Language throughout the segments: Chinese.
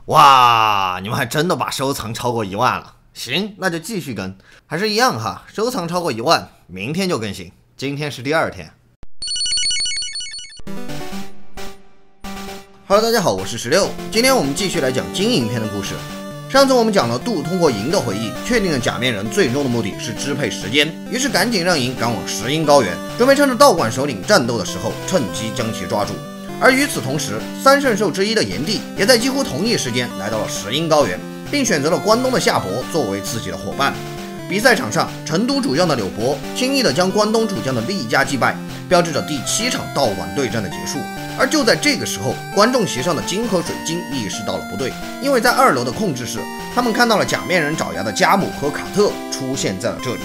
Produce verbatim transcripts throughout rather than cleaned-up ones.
哇，你们还真的把收藏超过一万了。行，那就继续跟，还是一样哈，收藏超过一万，明天就更新。今天是第二天。Hello， 大家好，我是十六，今天我们继续来讲金银篇的故事。上次我们讲了杜通过银的回忆，确定了假面人最终的目的是支配时间，于是赶紧让银赶往石英高原，准备趁着道馆首领战斗的时候，趁机将其抓住。而与此同时，三圣兽之一的炎帝也在几乎同一时间来到了石英高原，并选择了关东的夏伯作为自己的伙伴。比赛场上，成都主将的柳伯轻易地将关东主将的厉家击败，标志着第七场道馆对战的结束。而就在这个时候，观众席上的金和水晶意识到了不对，因为在二楼的控制室，他们看到了假面人爪牙的加姆和卡特出现在了这里。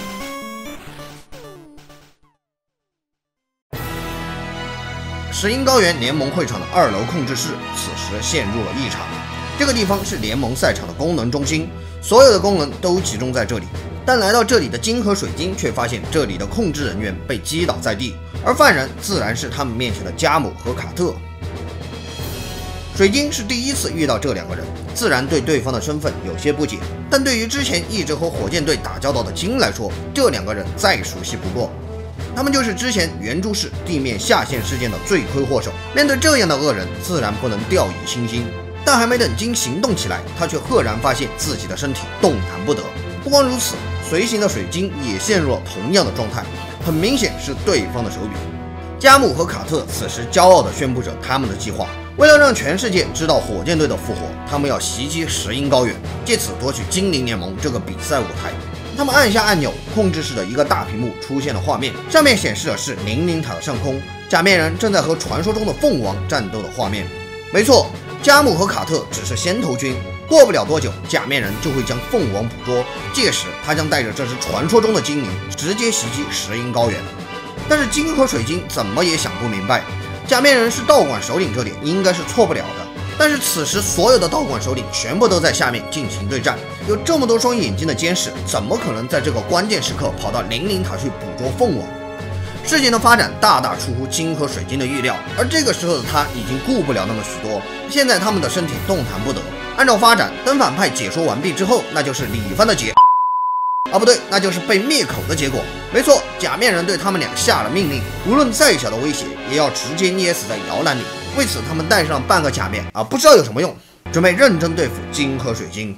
石英高原联盟会场的二楼控制室此时陷入了异常。这个地方是联盟赛场的功能中心，所有的功能都集中在这里。但来到这里的金和水晶却发现这里的控制人员被击倒在地，而犯人自然是他们面前的加姆和卡特。水晶是第一次遇到这两个人，自然对对方的身份有些不解，但对于之前一直和火箭队打交道的金来说，这两个人再熟悉不过。他们就是之前圆珠市地面下线事件的罪魁祸首，面对这样的恶人，自然不能掉以轻心。但还没等金行动起来，他却赫然发现自己的身体动弹不得。不光如此，随行的水晶也陷入了同样的状态，很明显是对方的手笔。加姆和卡特此时骄傲地宣布着他们的计划，为了让全世界知道火箭队的复活，他们要袭击石英高原，借此夺取精灵联盟这个比赛舞台。他们按下按钮，控制室的一个大屏幕出现了画面，上面显示的是灵灵塔的上空，假面人正在和传说中的凤王战斗的画面。没错，加姆和卡特只是先头军，过不了多久，假面人就会将凤王捕捉，届时他将带着这只传说中的精灵直接袭击石英高原。但是金和水晶怎么也想不明白，假面人是道馆首领，这点应该是错不了的。但是此时所有的道馆首领全部都在下面进行对战，有这么多双眼睛的监视，怎么可能在这个关键时刻跑到灵灵塔去捕捉凤王？事情的发展大大出乎金和水晶的预料，而这个时候的他已经顾不了那么许多，现在他们的身体动弹不得。按照发展，等反派解说完毕之后，那就是李帆的结啊，不对，那就是被灭口的结果。没错，假面人对他们俩下了命令，无论再小的威胁，也要直接捏死在摇篮里。为此，他们戴上半个假面啊，不知道有什么用，准备认真对付金和水晶。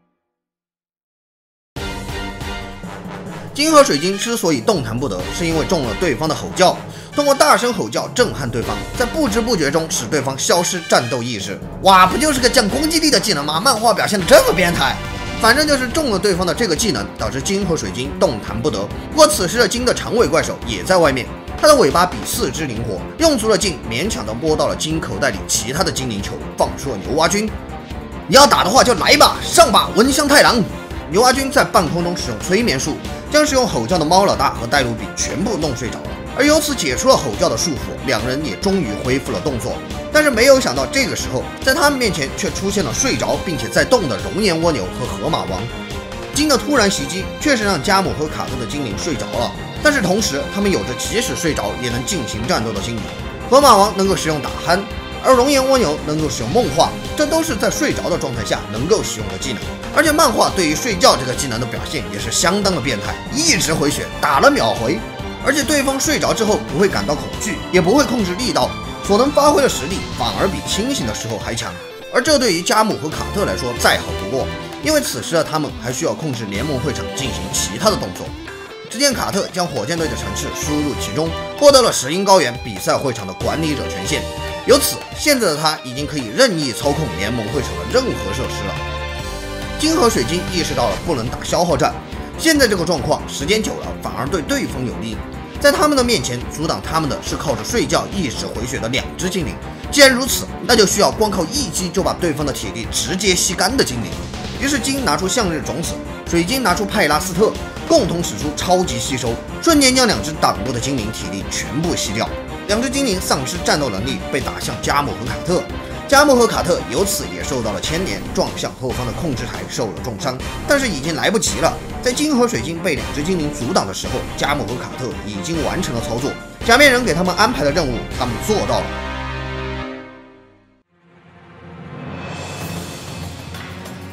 金和水晶之所以动弹不得，是因为中了对方的吼叫，通过大声吼叫震撼对方，在不知不觉中使对方消失战斗意识。哇，不就是个降攻击力的技能吗？漫画表现的这么变态。反正就是中了对方的这个技能，导致金和水晶动弹不得。不过此时的金的长尾怪兽也在外面，它的尾巴比四肢灵活，用足了劲，勉强的摸到了金口袋里其他的精灵球，放出了牛蛙君。你要打的话就来吧，上吧，闻香太郎！牛蛙君在半空中使用催眠术，将使用吼叫的猫老大和戴鲁比全部弄睡着了，而由此解除了吼叫的束缚，两人也终于恢复了动作。但是没有想到，这个时候在他们面前却出现了睡着并且在动的熔岩蜗牛和河马王。金的突然袭击确实让加姆和卡特的精灵睡着了，但是同时他们有着即使睡着也能进行战斗的心理。河马王能够使用打鼾，而熔岩蜗牛能够使用梦话，这都是在睡着的状态下能够使用的技能。而且漫画对于睡觉这个技能的表现也是相当的变态，一直回血，打了秒回，而且对方睡着之后不会感到恐惧，也不会控制力道，所能发挥的实力反而比清醒的时候还强。而这对于加姆和卡特来说再好不过，因为此时的他们还需要控制联盟会场进行其他的动作。只见卡特将火箭队的城市输入其中，获得了石英高原比赛会场的管理者权限，由此现在的他已经可以任意操控联盟会场的任何设施了。金和水晶意识到了不能打消耗战，现在这个状况时间久了反而对对方有利。在他们的面前阻挡他们的是靠着睡觉一直回血的两只精灵，既然如此，那就需要光靠一击就把对方的体力直接吸干的精灵。于是金拿出向日种子，水晶拿出派拉斯特，共同使出超级吸收，瞬间将两只挡住的精灵体力全部吸掉。两只精灵丧失战斗能力，被打向加姆和卡特。加姆和卡特由此也受到了牵连，撞向后方的控制台，受了重伤。但是已经来不及了，在金和水晶被两只精灵阻挡的时候，加姆和卡特已经完成了操作。假面人给他们安排的任务，他们做到了。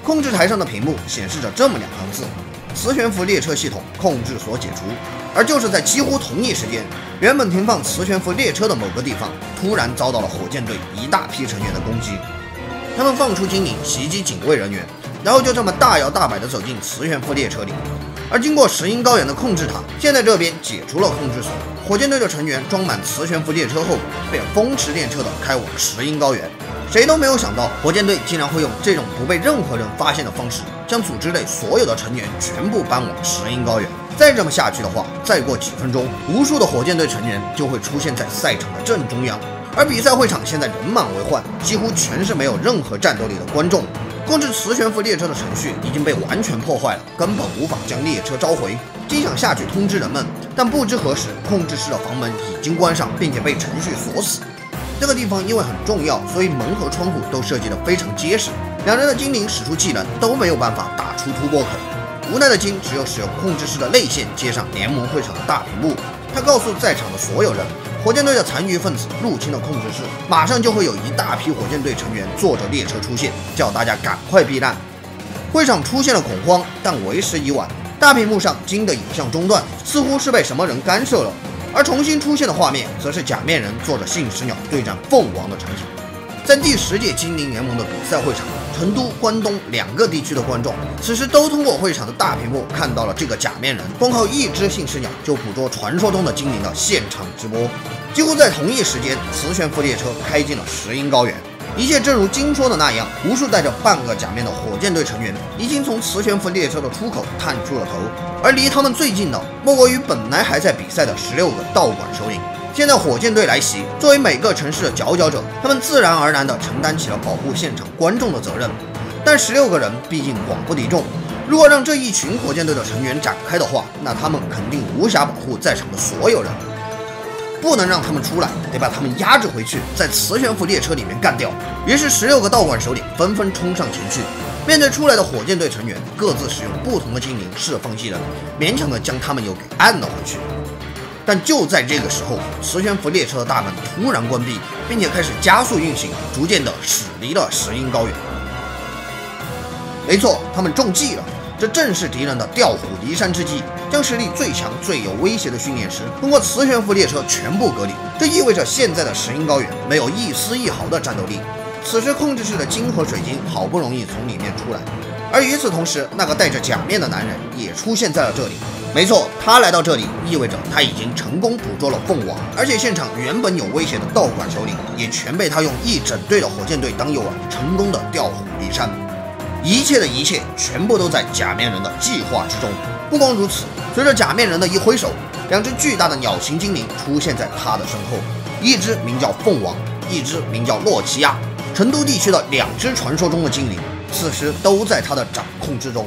控制台上的屏幕显示着这么两行字：磁悬浮列车系统控制所解除。而就是在几乎同一时间，原本停放磁悬浮列车的某个地方，突然遭到了火箭队一大批成员的攻击。他们放出精灵袭击警卫人员，然后就这么大摇大摆地走进磁悬浮列车里。而经过石英高原的控制塔，现在这边解除了控制锁，火箭队的成员装满磁悬浮列车后，便风驰电掣地开往石英高原。谁都没有想到，火箭队竟然会用这种不被任何人发现的方式，将组织内所有的成员全部搬往石英高原。再这么下去的话，再过几分钟，无数的火箭队成员就会出现在赛场的正中央。而比赛会场现在人满为患，几乎全是没有任何战斗力的观众。控制磁悬浮列车的程序已经被完全破坏了，根本无法将列车召回。经想下去通知人们，但不知何时，控制室的房门已经关上，并且被程序锁死。这个地方因为很重要，所以门和窗户都设计得非常结实。两人的精灵使出技能都没有办法打出突破口。无奈的金只有使用控制室的内线接上联盟会场的大屏幕，他告诉在场的所有人，火箭队的残余分子入侵了控制室，马上就会有一大批火箭队成员坐着列车出现，叫大家赶快避难。会场出现了恐慌，但为时已晚。大屏幕上金的影像中断，似乎是被什么人干涉了，而重新出现的画面则是假面人坐着信使鸟对战凤凰的场景。在第十届精灵联盟的比赛会场，成都、关东两个地区的观众此时都通过会场的大屏幕看到了这个假面人光靠一只信使鸟就捕捉传说中的精灵的现场直播。几乎在同一时间，磁悬浮列车开进了石英高原。一切正如金说的那样，无数带着半个假面的火箭队成员已经从磁悬浮列车的出口探出了头，而离他们最近的莫过于本来还在比赛的十六个道馆首领。现在火箭队来袭，作为每个城市的佼佼者，他们自然而然地承担起了保护现场观众的责任。但十六个人毕竟广不敌众，如果让这一群火箭队的成员展开的话，那他们肯定无暇保护在场的所有人。不能让他们出来，得把他们压制回去，在磁悬浮列车里面干掉。于是十六个道馆首领纷纷冲上前去，面对出来的火箭队成员，各自使用不同的精灵释放技能，勉强地将他们又给按了回去。但就在这个时候，磁悬浮列车的大门突然关闭，并且开始加速运行，逐渐地驶离了石英高原。没错，他们中计了，这正是敌人的调虎离山之计，将实力最强、最有威胁的训练师通过磁悬浮列车全部隔离。这意味着现在的石英高原没有一丝一毫的战斗力。此时控制室的金和水晶好不容易从里面出来，而与此同时，那个戴着假面的男人也出现在了这里。没错，他来到这里意味着他已经成功捕捉了凤凰，而且现场原本有威胁的道馆首领也全被他用一整队的火箭队当诱饵，成功的调虎离山。一切的一切全部都在假面人的计划之中。不光如此，随着假面人的一挥手，两只巨大的鸟形精灵出现在他的身后，一只名叫凤凰，一只名叫洛奇亚。成都地区的两只传说中的精灵，此时都在他的掌控之中。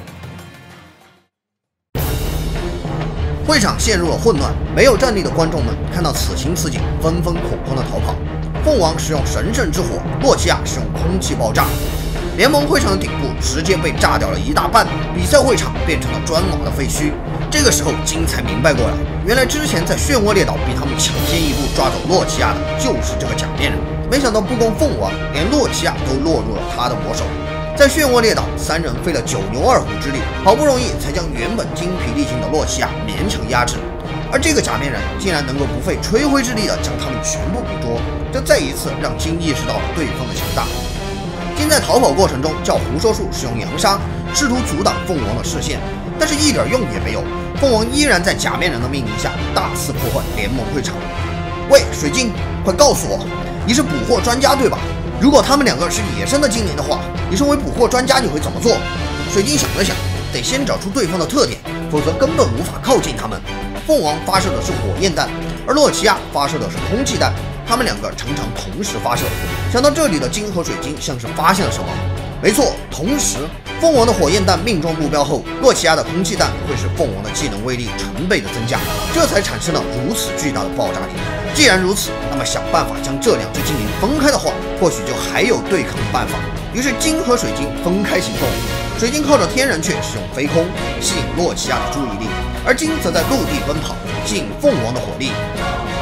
会场陷入了混乱，没有战力的观众们看到此情此景，纷纷恐慌的逃跑。凤凰使用神圣之火，洛奇亚使用空气爆炸。联盟会场的顶部直接被炸掉了一大半，比赛会场变成了砖瓦的废墟。这个时候，金才明白过来，原来之前在漩涡列岛比他们抢先一步抓走洛奇亚的就是这个假面人。没想到不光凤凰，连洛奇亚都落入了他的魔手。在漩涡列岛，三人费了九牛二虎之力，好不容易才将原本精疲力尽的洛奇亚勉强压制。而这个假面人竟然能够不费吹灰之力的将他们全部捕捉，这再一次让金意识到了对方的强大。金在逃跑过程中叫胡说树使用扬沙，试图阻挡凤凰的视线，但是一点用也没有。凤凰依然在假面人的命令下大肆破坏联盟会场。喂，水晶，快告诉我，你是捕获专家对吧？如果他们两个是野生的精灵的话，你身为捕获专家你会怎么做？水晶想了想，得先找出对方的特点，否则根本无法靠近他们。凤凰发射的是火焰弹，而洛奇亚发射的是空气弹，他们两个常常同时发射。想到这里的金和水晶像是发现了什么，没错，同时凤凰的火焰弹命中目标后，洛奇亚的空气弹会使凤凰的技能威力成倍的增加，这才产生了如此巨大的爆炸力。既然如此，那么想办法将这两只精灵分开的话，或许就还有对抗的办法。于是金和水晶分开行动，水晶靠着天然雀使用飞空吸引洛奇亚的注意力，而金则在陆地奔跑，吸引凤凰的火力。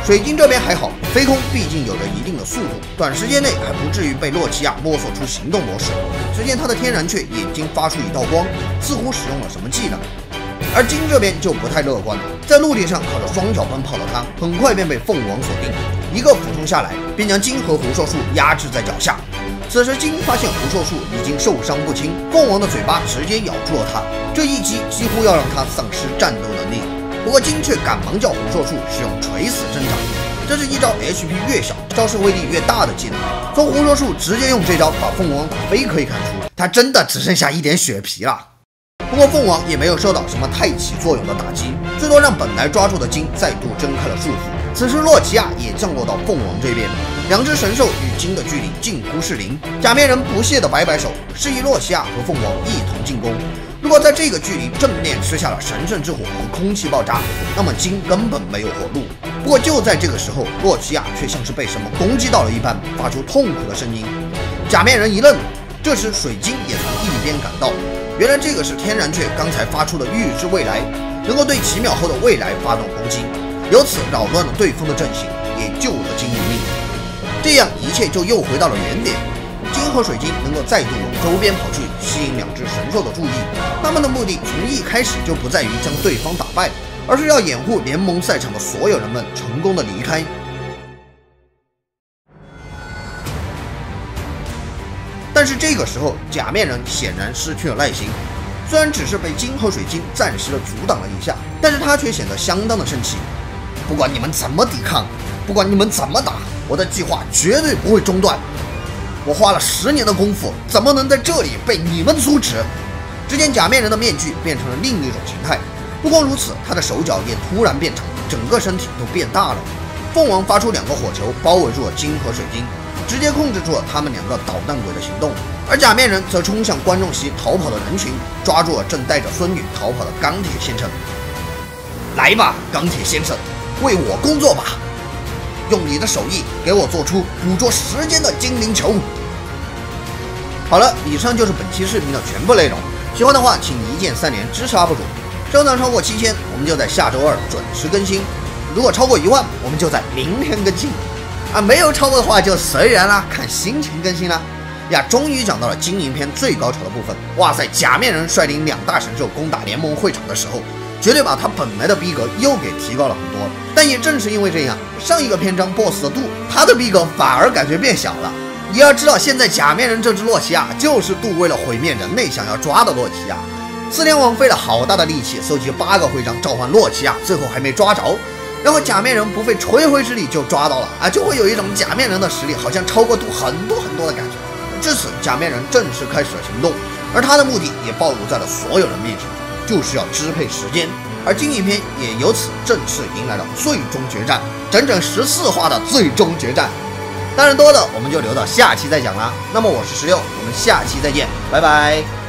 水晶这边还好，飞空毕竟有着一定的速度，短时间内还不至于被洛奇亚摸索出行动模式。只见他的天然雀眼睛发出一道光，似乎使用了什么技能。而金这边就不太乐观了，在陆地上靠着双脚奔跑的他，很快便被凤凰锁定，一个俯冲下来，便将金和狐硕树压制在脚下。此时金发现狐硕树已经受伤不轻，凤凰的嘴巴直接咬住了他，这一击几乎要让他丧失战斗能力。不过金却赶忙叫狐硕树使用垂死挣扎，这是一招 H P 越小招式威力越大的技能。从狐硕树直接用这招把凤凰打飞可以看出，他真的只剩下一点血皮了。不过凤凰也没有受到什么太起作用的打击，最多让本来抓住的金再度挣开了束缚。此时洛奇亚也降落到凤凰这边，两只神兽与金的距离近乎是零。假面人不屑地摆摆手，示意洛奇亚和凤凰一同进攻。如果在这个距离正面吃下了神圣之火和空气爆炸，那么金根本没有活路。不过就在这个时候，洛奇亚却像是被什么攻击到了一般，发出痛苦的声音。假面人一愣，这时水晶也从一边赶到。原来这个是天然雀刚才发出的预知未来，能够对几秒后的未来发动攻击，由此扰乱了对方的阵型，也救了金一命。这样一切就又回到了原点。金和水晶能够再度往周边跑去，吸引两只神兽的注意。他们的目的从一开始就不在于将对方打败，而是要掩护联盟赛场的所有人们成功的离开。但是这个时候，假面人显然失去了耐心。虽然只是被金和水晶暂时的阻挡了一下，但是他却显得相当的生气。不管你们怎么抵抗，不管你们怎么打，我的计划绝对不会中断。我花了十年的功夫，怎么能在这里被你们阻止？只见假面人的面具变成了另一种形态，不光如此，他的手脚也突然变长，整个身体都变大了。凤凰发出两个火球，包围住了金和水晶，直接控制住了他们两个捣蛋鬼的行动。而假面人则冲向观众席逃跑的人群，抓住了正带着孙女逃跑的钢铁先生。来吧，钢铁先生，为我工作吧！用你的手艺给我做出捕捉时间的精灵球。好了，以上就是本期视频的全部内容。喜欢的话，请一键三连支持 U P 主。收藏超过七千，我们就在下周二准时更新；如果超过一万，我们就在明天更新。啊，没有超过的话就随缘啦，看心情更新啦。呀，终于讲到了经营篇最高潮的部分。哇塞，假面人率领两大神兽攻打联盟会场的时候，绝对把他本来的逼格又给提高了很多。但也正是因为这样，上一个篇章 B O S S 的杜，他的逼格反而感觉变小了。你要知道，现在假面人这只洛奇亚就是杜为了毁灭人类想要抓的洛奇亚。四天王费了好大的力气搜集八个徽章召唤洛奇亚，最后还没抓着。然后假面人不费吹灰之力就抓到了啊，就会有一种假面人的实力好像超过杜很多很多的感觉。至此，假面人正式开始了行动，而他的目的也暴露在了所有人面前，就是要支配时间。而经营篇也由此正式迎来了最终决战，整整十四话的最终决战。当然多的我们就留到下期再讲啦。那么我是石榴，我们下期再见，拜拜。